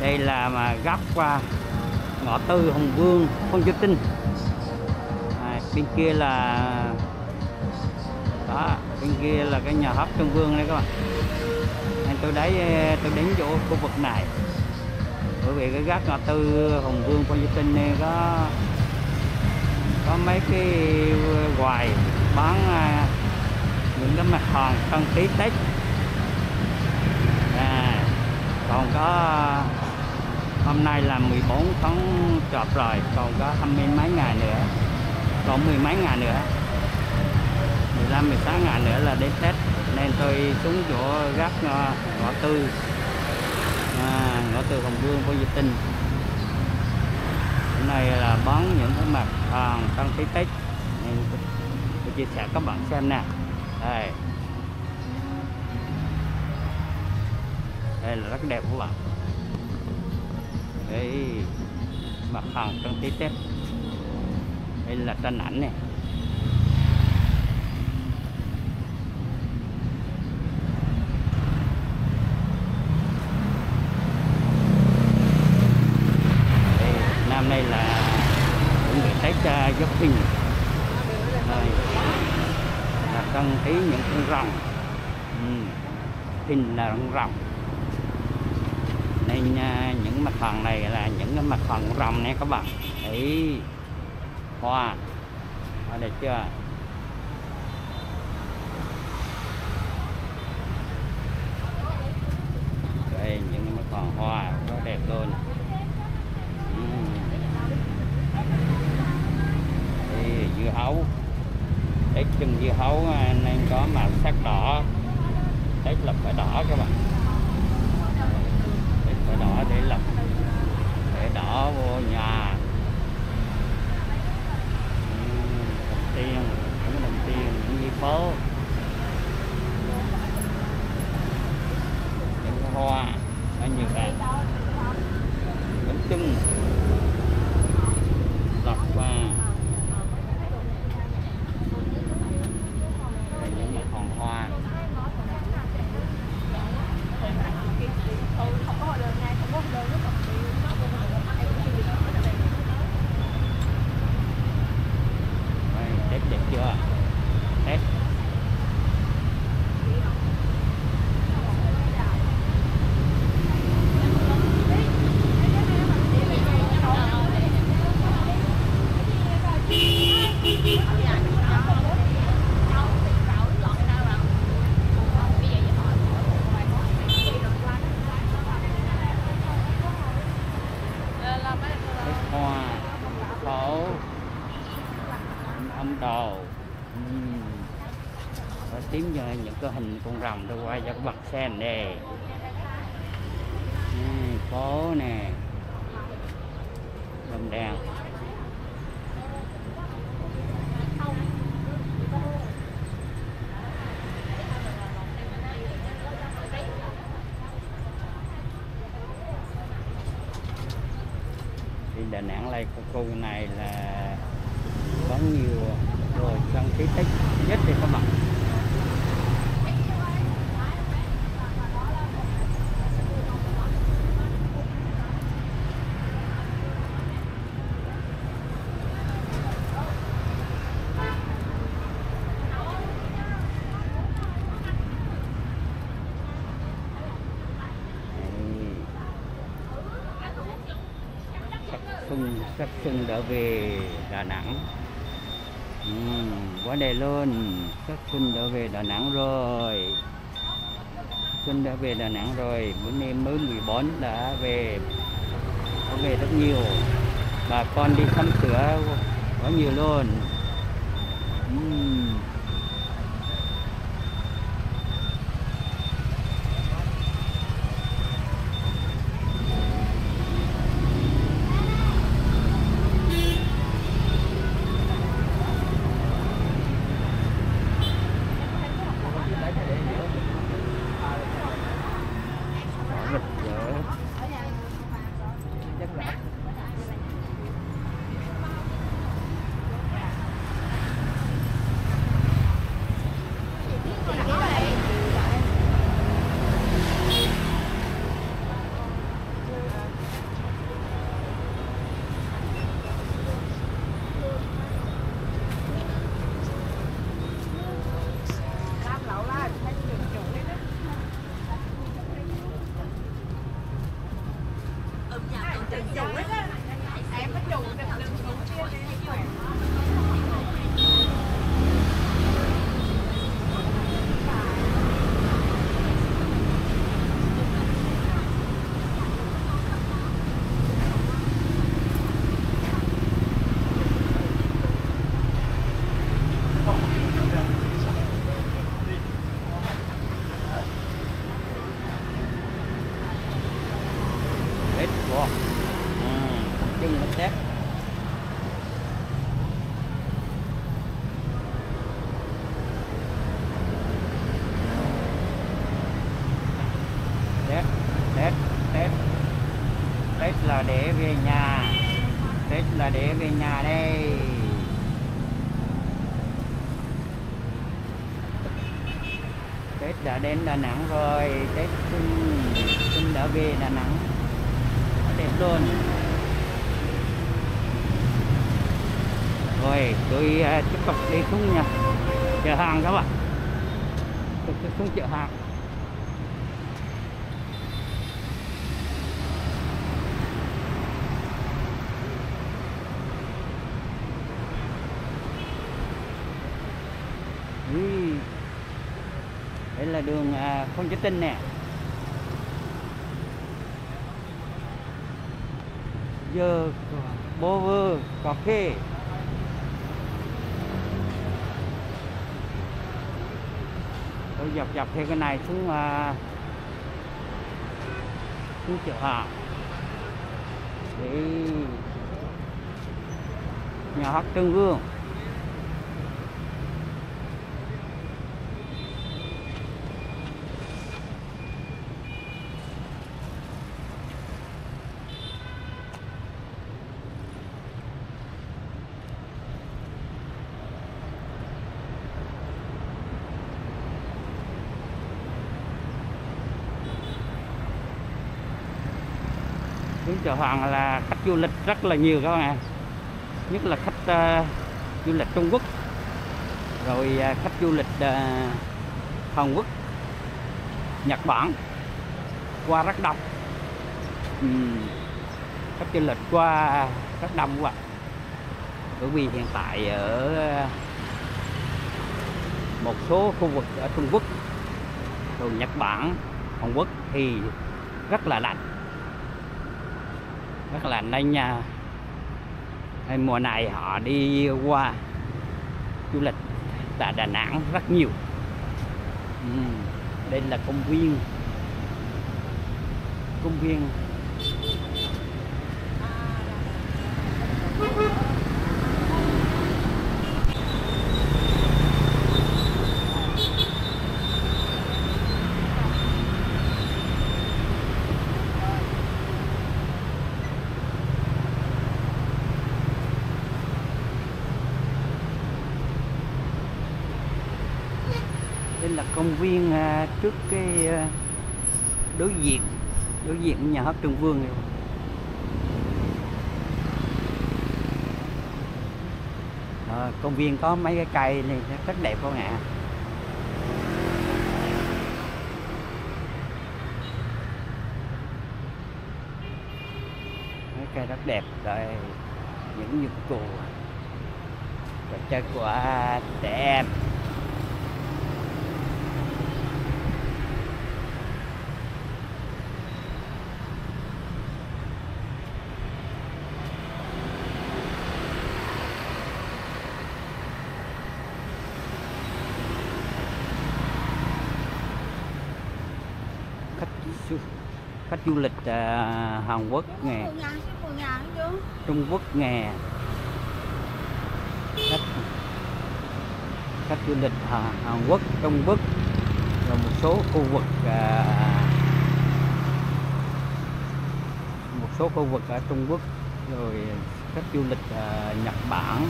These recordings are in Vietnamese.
Đây là mà góc ngõ tư Hùng Vương, Phan Chu Trinh. Bên kia là đó, bên kia là cái nhà hát Trưng Vương đây các bạn. Nên tôi đến chỗ khu vực này bởi vì cái góc ngõ tư Hùng Vương, Phan Chu Trinh này có mấy cái quầy bán những cái mặt hàng trang trí Tết. Còn có hôm nay là 14 tháng Chạp rồi, còn có 20 mấy ngày nữa, còn 10 mấy ngày nữa, 15 16 ngày nữa là đến Tết, nên tôi xuống chỗ gác ngõ tư Hồng Vương của Duy Tinh. Hôm nay là bán những cái mặt hàng trang trí Tết nên tôi chia sẻ các bạn xem nè. Đây là rất đẹp các bạn. Đây mặt hàng trang trí Tết. Đây là tranh ảnh này. Đây, năm nay là chuẩn bị Tết Giáp Thìn. Đây là trang trí những con rồng. Thìn là con rồng. Nên những mặt hàng này là những cái mặt hàng rồng này các bạn. Đấy, hoa đẹp chưa? Đây những mặt hàng hoa rất đẹp luôn. Đây dưa hấu, Tết trưng dưa hấu nên có màu sắc đỏ. Tết là phải đỏ các bạn. Phải đỏ để lập, để đỏ vô nhà. Đồng tiền những gì phố, những hoa nó nhiều bạn, bánh chưng lọc và những mặt hàng hoa. Tết đẹp chưa? Tết. Hoa, khổ, âm đồ. Tím cho những cái hình con rồng tôi quay cho các bạn xem nè. Phố nè, đồng đèn. Thì Đà Nẵng này khu này là có nhiều đồ trang trí Tết nhất thì các bạn. Sắc xuân đã về Đà Nẵng. Quá đẹp luôn. Sắc xuân đã về Đà Nẵng rồi. Xuân đã về Đà Nẵng rồi. Bữa nay mới 14 đã về rất nhiều. Bà con đi sắm sửa có nhiều luôn. chân nó tét. Tết là để về nhà, Tết là để về nhà đây. Tết đã đến Đà Nẵng rồi, Tết Xuân đã về Đà Nẵng, đẹp luôn. Rồi tôi tiếp tục đi xuống nha, chợ hàng các bạn, tôi xuống chợ hàng. Đây là đường Phan Chí Tinh nè. Giờ bô vơ cà phê. Tôi dọc theo cái này xuống chợ hàng để nhà hát Trưng Vương. Đến chợ Hoàng là khách du lịch rất là nhiều các bạn ạ, nhất là khách du lịch Trung Quốc, rồi khách du lịch Hàn Quốc, Nhật Bản qua rất đông. Khách du lịch qua rất đông quá, bởi vì hiện tại ở một số khu vực ở Trung Quốc, rồi Nhật Bản, Hàn Quốc thì rất là lạnh. Rất là nên nha, mùa này họ đi qua du lịch tại Đà Nẵng rất nhiều. Đây là công viên trước cái đối diện nhà hát Trưng Vương này. Công viên có mấy cái cây này rất đẹp các bạn ạ. Mấy cây rất đẹp, rồi những dụng cụ trò chơi của trẻ em. Khách du lịch Hàn Quốc nè, Trung Quốc nè, khách du lịch Hàn Quốc, Trung Quốc, rồi một số khu vực ở Trung Quốc, rồi khách du lịch Nhật Bản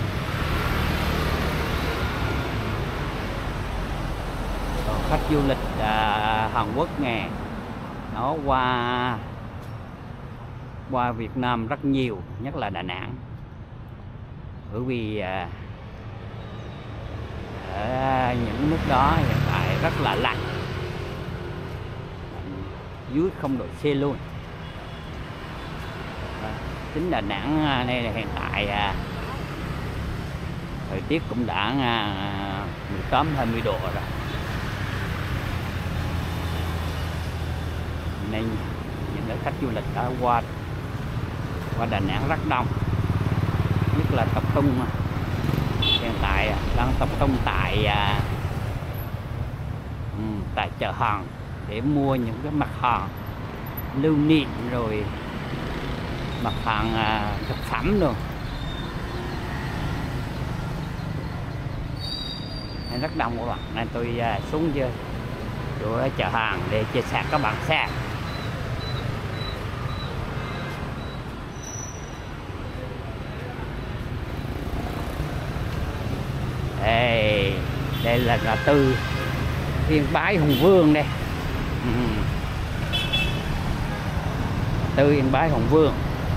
rồi khách du lịch Hàn Quốc nè. Nó qua Việt Nam rất nhiều, nhất là Đà Nẵng, bởi vì ở những nước đó hiện tại rất là lạnh, dưới 0 độ C luôn. Tính Đà Nẵng đây là hiện tại thời tiết cũng đã 18-20 độ rồi, nên những khách du lịch đã qua Đà Nẵng rất đông, nhất là tập trung hiện tại đang tập trung tại chợ hàng để mua những cái mặt hàng lưu niệm rồi mặt hàng thực phẩm luôn. Nên rất đông các bạn, nên tôi xuống chỗ chợ hàng để chia sẻ các bạn xem. Đây là ngã tư Yên Bái Hùng Vương đây. Tư Yên Bái Hùng Vương.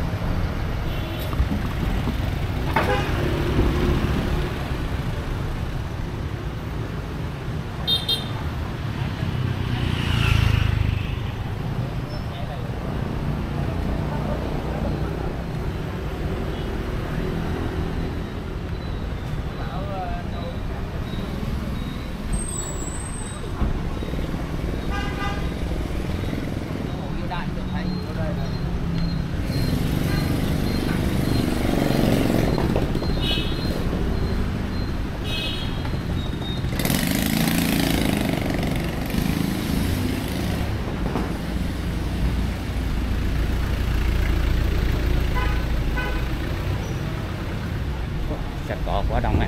Xe cộ quá đông nè.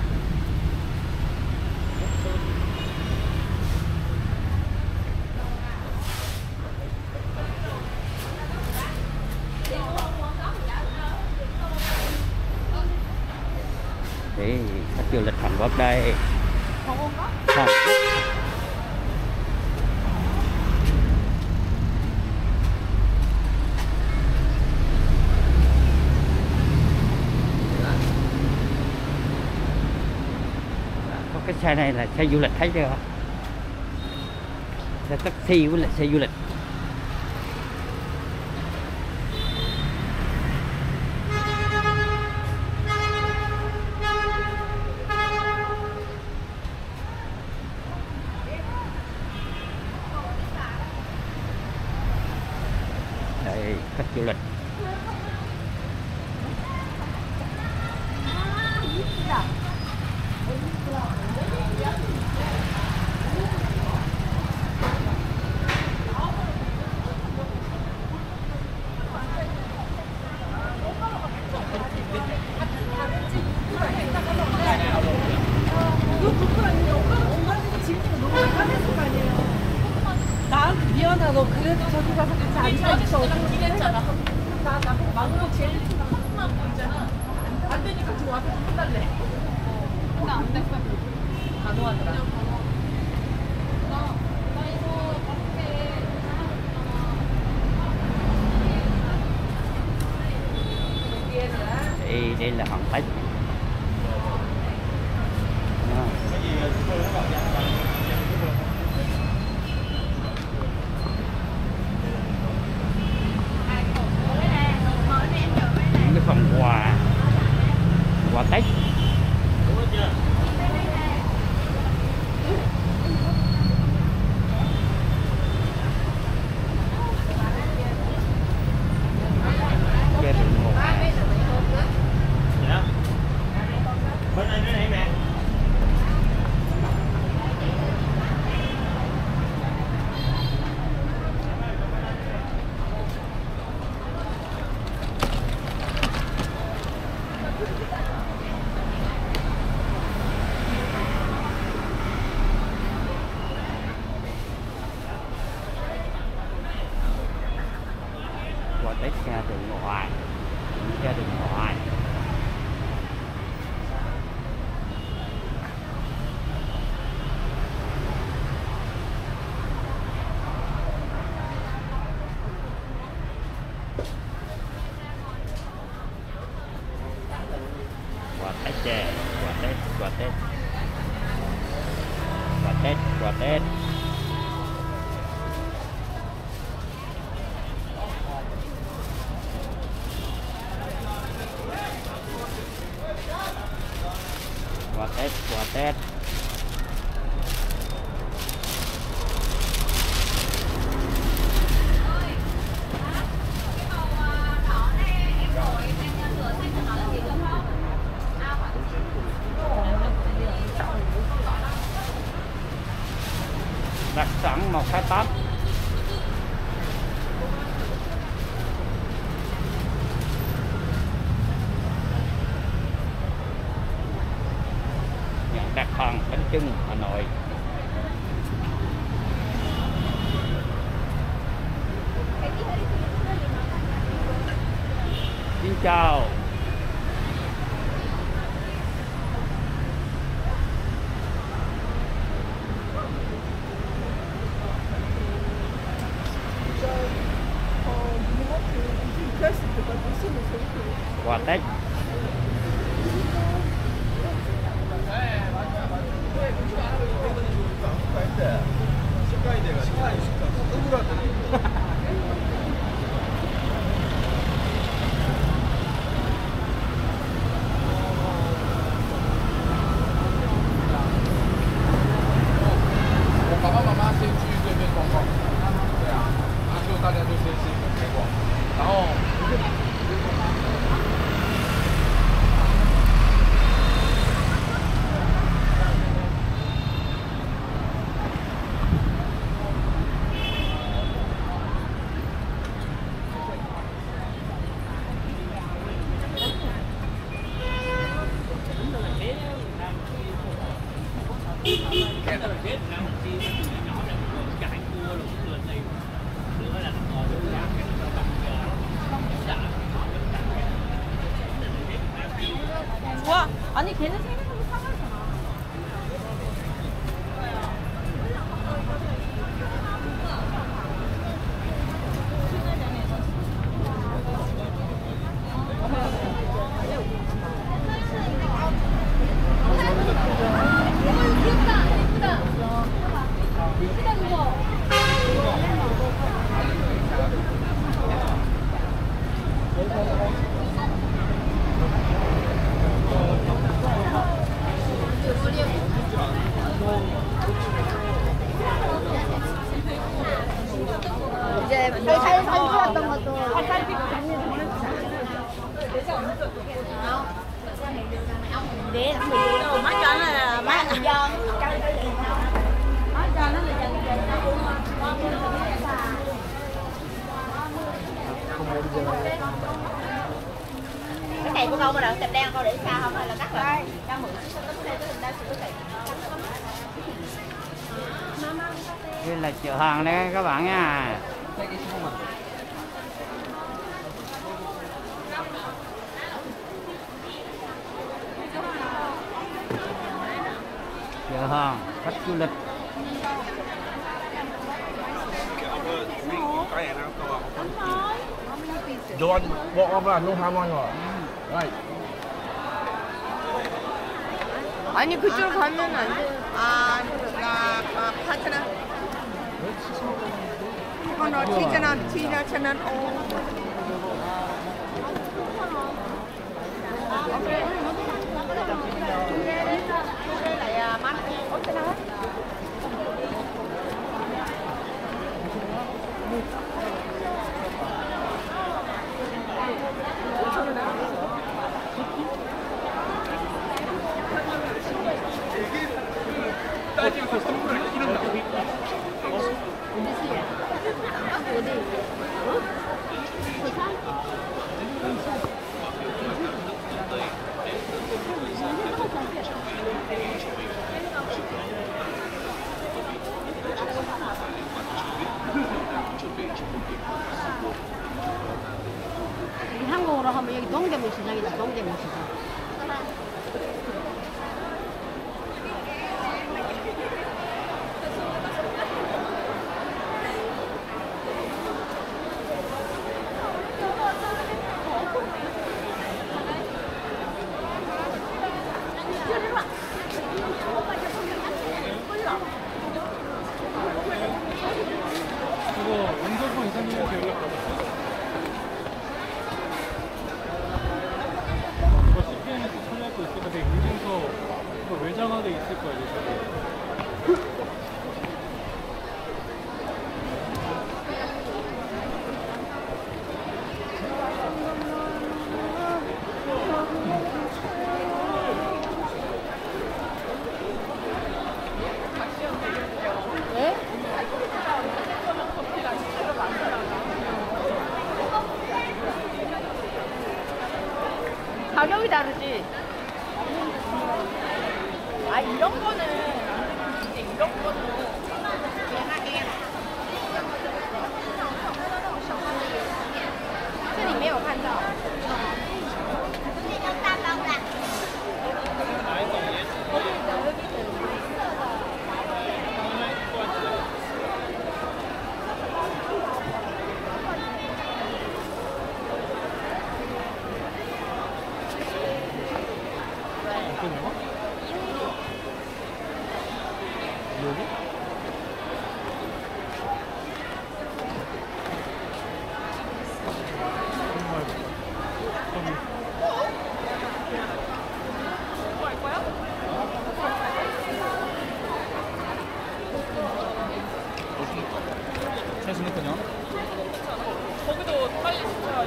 Để khách du lịch Hàn Quốc đây. Không. Cái xe này là xe du lịch, thấy chưa? Xe taxi với lại xe du lịch. Đây, khách du lịch. 미안하다. 그래도 저기 가서 같이 앉아있어. 기댔잖아. 나 마그로 제일 큰 있잖아. 안 되니까 지금 와서 좀 해달래. 근데 안 됐어. 단호하더라. 나 이거 밖에 Đây là Hòn Tích. Những cái phần quà Tết. Bên này nữa này mẹ. Qua Tết ra từ ngoài, ra từ ngoài. Quà Tết chè, quà Tết, quà Tết, quà Tết, quà Tết. Quà Tết. Đặc sản 128. Nhận đặt hàng bánh chưng Hà Nội. Xin chào. Quà Tết. 와, 아니 걔는 생각하고 사가잖아. 이제 사진 찍었던 것도 Để má cho nó là má cho nó là cái này của con mà đợi kẹp đen con để xa không hay là cắt rồi đang mượn Đây là chợ hàng đấy các bạn nha. Chợ hàng khách du lịch. Do you walk over? No ham on you. Right. 아니 그쪽으로 가면 안 돼. 나 파트너. 너 티잖아. 데 있을 거야, 왜? 가격이 다르지? 아, 이런 거는 이제 이런 거는 这里没有看到。大包的。 자신있군요. 거기도 빨리 진짜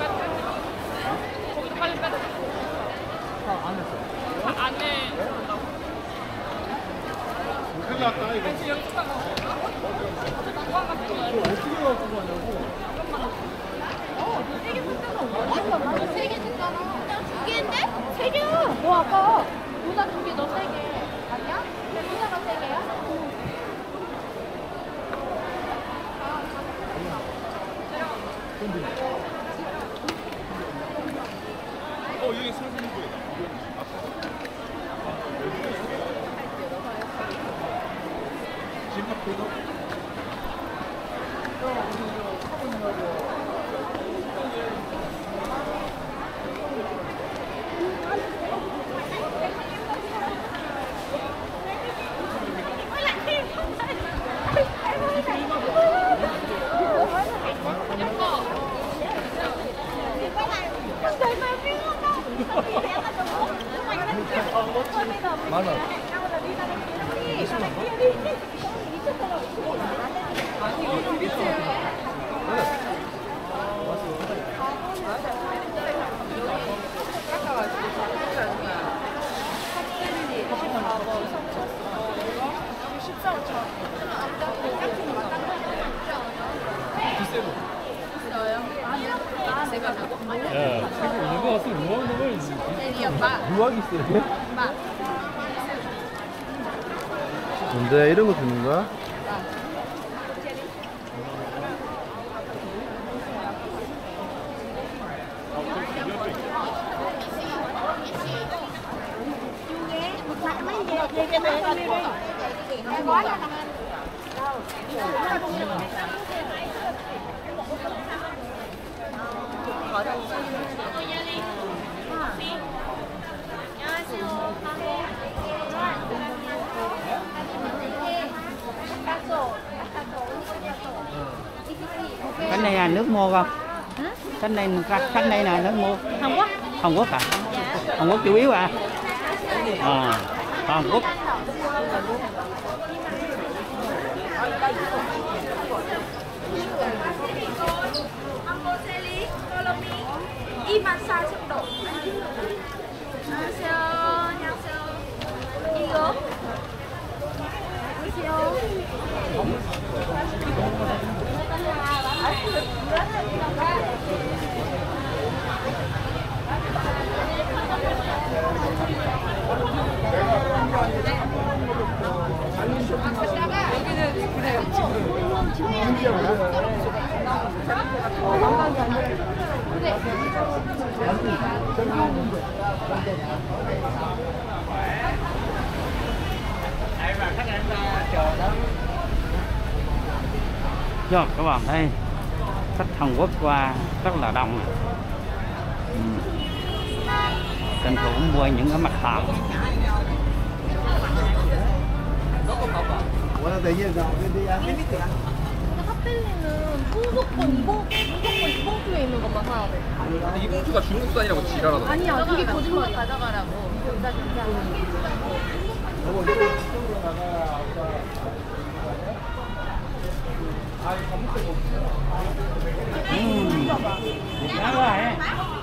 거기도 빨리 빼자. 안 했어. 안에 큰일 났다, 이거. 지금 연습하고 어떻게 갖고 가냐고. 세개 줬잖아. 두 개인데? 세 개야. 너 아까 모자 두 개, 너 세 개. 아니야? 근데 모자가 세 개야? 여기 선생님들이다. 집합 그거? 만 원. 야, 지금 이거 와서 뭐 하는 거야? 누워기 있어요? 뭔데 이런 거 주는 거야? Cái này là nước mua không? Cái này là nước mua. Hàn Quốc. Hàn Quốc à? Hàn Quốc chủ yếu à? Hàn Quốc. Amboselli, follow me. 24,000원. 안녕하세요. 안녕하세요. 이거. Rồi các bạn thấy khách Hàn Quốc qua rất là đông. Tranh thủ mua những cái mặt hàng. 핫벨리는 무조건 이봉주에 있는 것만 사야 돼. 근데 이봉주가 중국산이라고 지랄하더라. 아니야, 그게 거짓말 가져가라고. Đó rồi.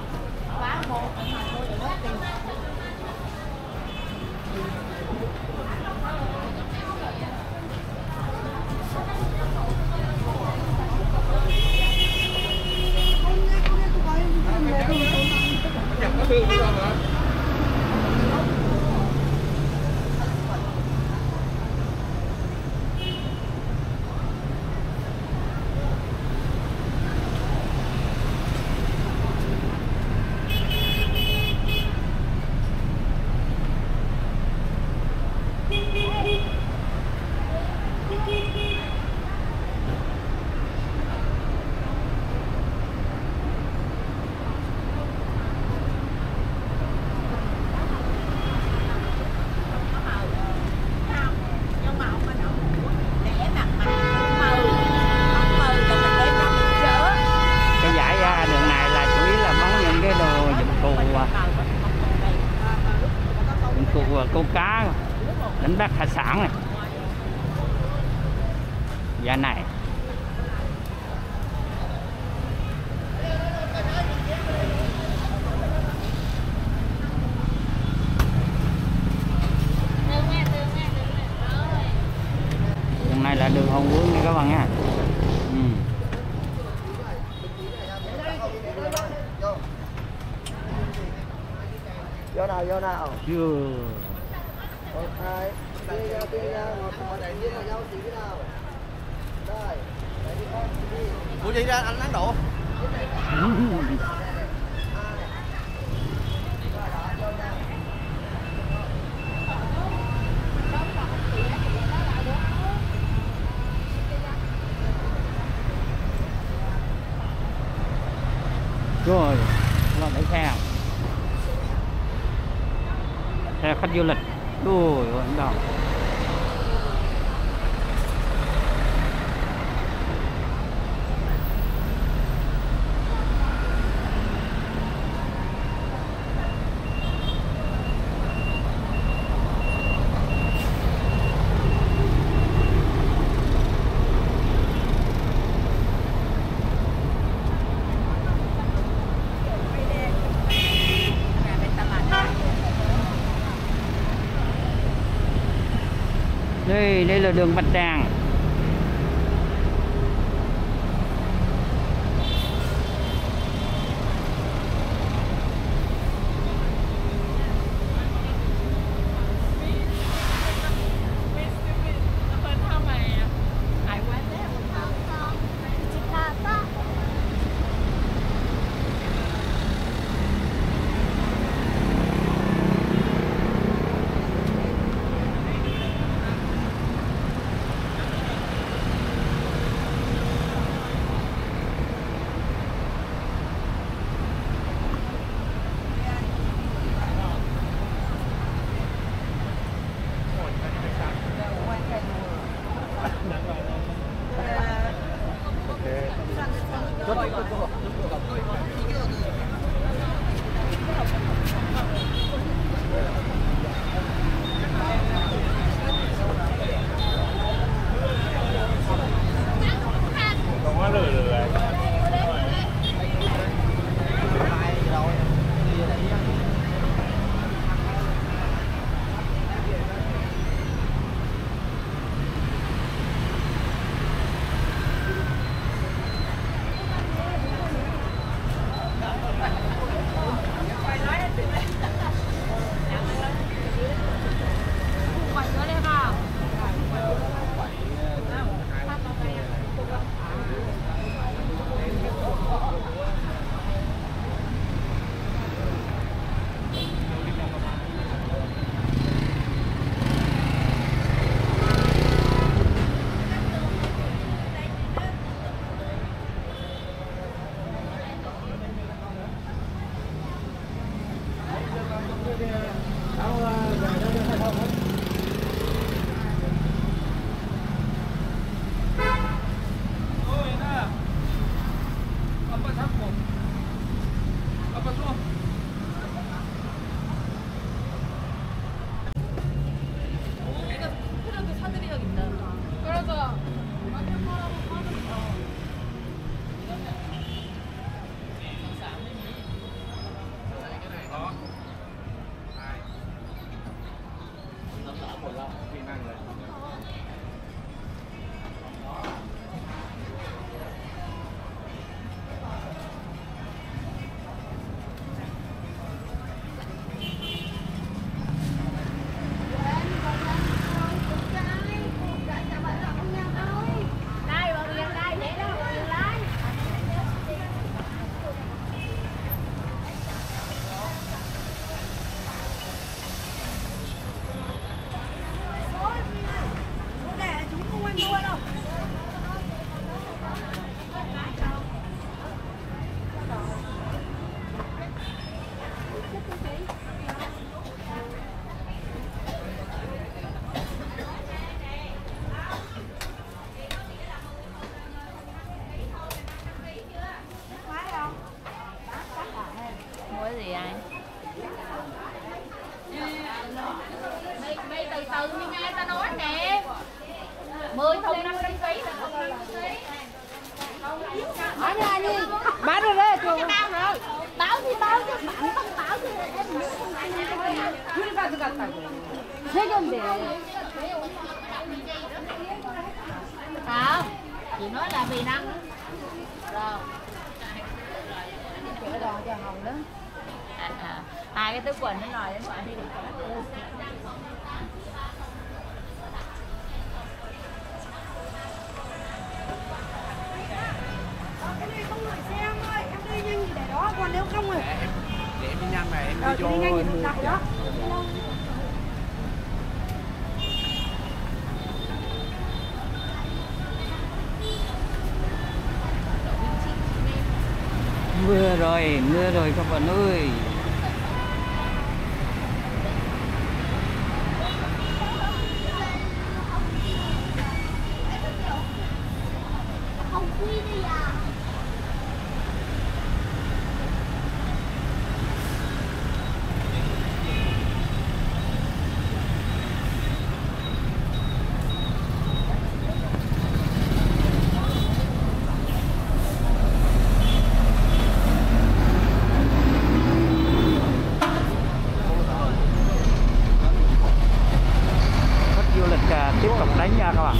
Cái dãy đường này là chủ yếu là bán những cái đồ dụng cụ câu cá, đánh bắt hải sản này. Dạ này. Đường này là đường Hồng Quân nha các bạn nha. Vô nào. Chưa. Một, hai, đi ra, một, đi vào nhau, chỉ cái nào. Rồi. Ủa chị ra anh ăn độ. Rồi, lo đẩy xe. Xe khách du lịch. Ôi, anh đâu. Đây là đường Bạch Đằng. từ từ đi nha, ta nói nè. 10 thùng 50 kg là thùng 50 kg. 아니 말을 해 좀. Báo thì báo chứ bạn không báo thì em nữa không ăn thôi. 둘이 가져갔다고. 세 개인데. Không, chị nói là vì nắng. Rồi. Chở đòn cho Hồng đó. Hai cái túi quần nó nồi đến ngoài đi. Cái này không gửi xe em ơi, em đi nhanh gì để đó, còn nếu không rồi. Để em đi nhanh này, em Đi nhanh thì được đặt đó. Mưa rồi các bạn ơi. Không quy đi à. Du lịch tiếp tục đánh nha các bạn.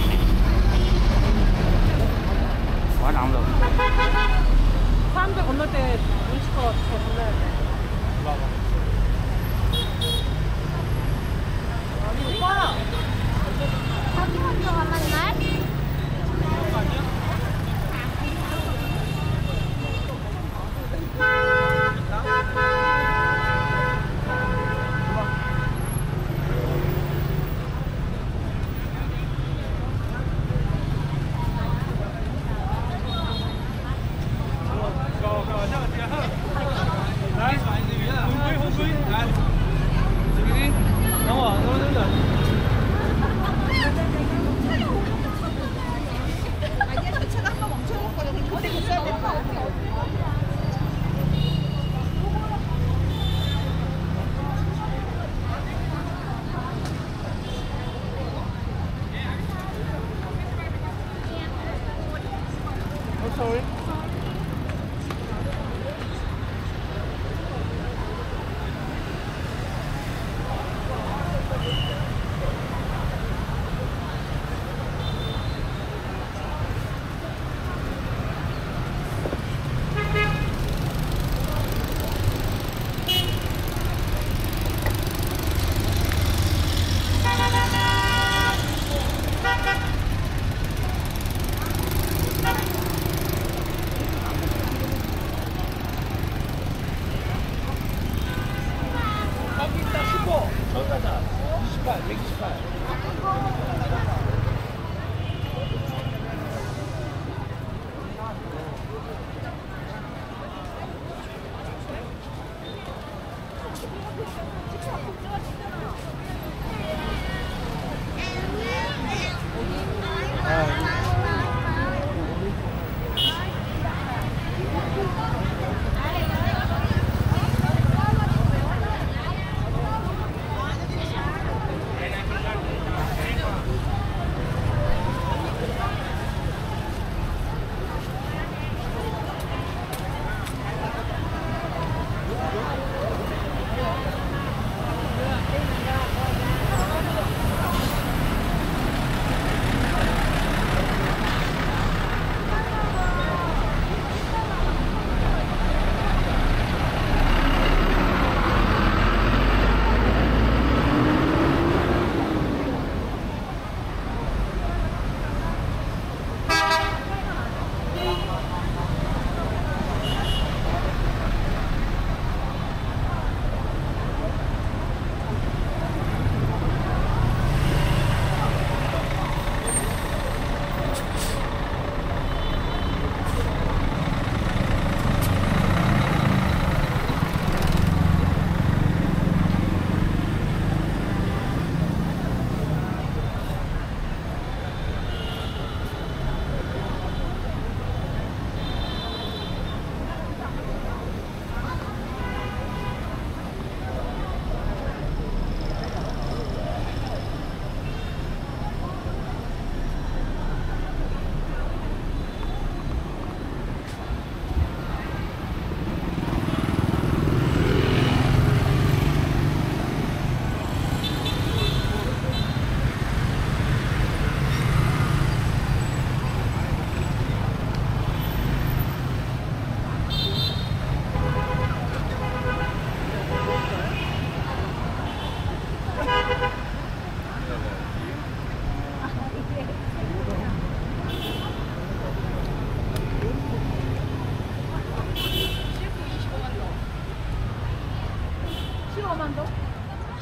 Quá đông luôn. 사람들 건널 때 눈치껏 잘 건너야 돼. 오빠! Sao chứ không cho mình mát.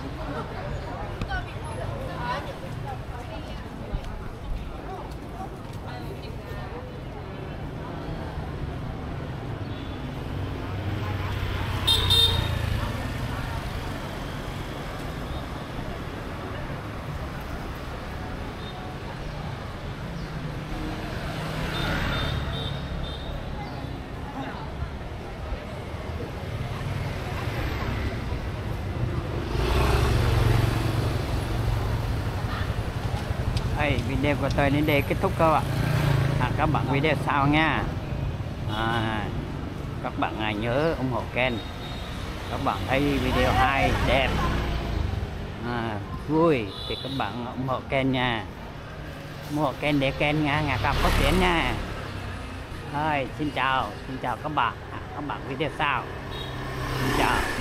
Video của tôi đến đây kết thúc các bạn. Các bạn video sau nha. Các bạn nhớ ủng hộ kênh. Các bạn thấy video hay đẹp vui thì các bạn ủng hộ kênh nha, ủng hộ kênh để kênh ngày càng phát triển nha. Thôi xin chào các bạn. Các bạn video sau. Xin chào.